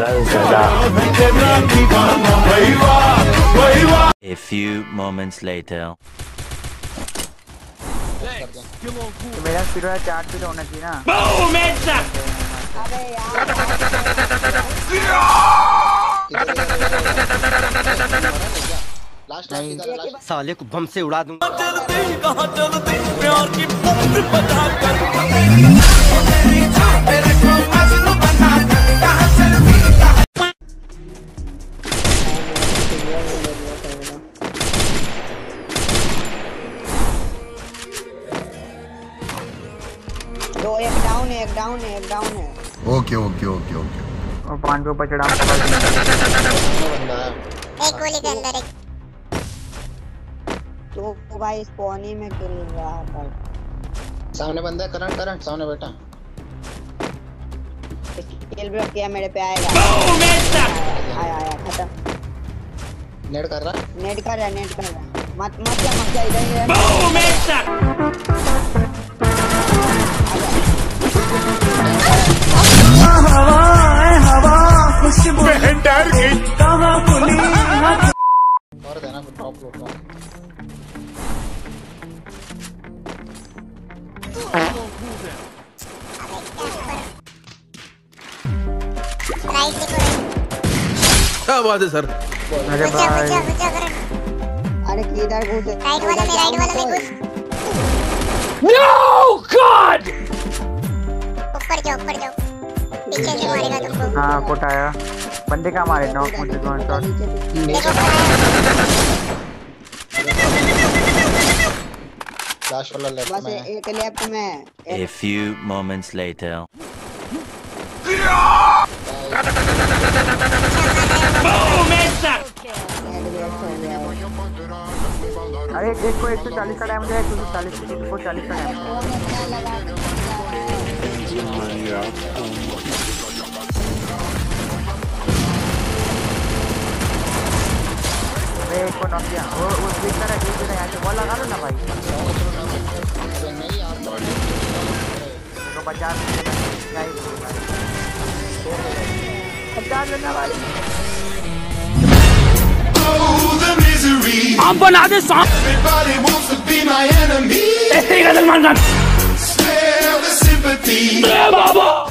A few moments later. मेरा सिरा charge भी होना चाहिए ना। साले को बम से उड़ा दूंगा। दो एक डाउन है, एक डाउन है, एक डाउन है। Okay okay okay okay. और पांच के ऊपर चढ़ा। एक गोली के अंदर एक। तो भाई स्पॉनी में किल रहा था। सामने बंदा है, करंट करंट सामने बैठा। किल ब्लॉक किया, मेरे पे आएगा। आया आया खत्म। नेट कर रहा, नेट कर रहा, नेट कर रहा। मत मत जा इधर ही रह। और देना टॉप लो टॉप। क्या बात है सर? अरे भाई अरे किधर घुस? राइट वाला में घुस। No God! ऊपर जाओ पीछे से मारेगा तुमको। हाँ कोट आया। बंदे का मारे नॉक मुझे वन शॉट। फ्लैश वाला लेफ्ट बस में। एक लेफ्ट में। A few moments later. अरे एक को 140 का डैमेज है, 140 को 40 का डैमेज है। एक को नॉक किया। वो दिखता है यहाँ से वो लगा लो ना भाई। तो 50 लेना भाई। आप बना दे song. Everybody wants to be my enemy. ऐसे ही गजल मान Spare the sympathy. बाबा।